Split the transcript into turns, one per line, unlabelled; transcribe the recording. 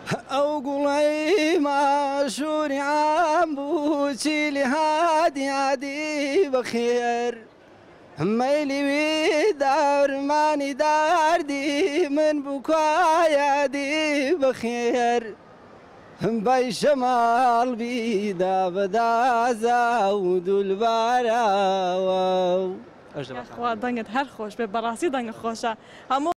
او قولي ما شوري عم بوشي لهادي عادي بخير ميلي ويدار ماني داردي من بكايا دي بخير باي شمال بيدا بدا زاود البارا
خوا دەنگت هەر خۆش بێ بەڕاستی دەنگە خۆشە هەموو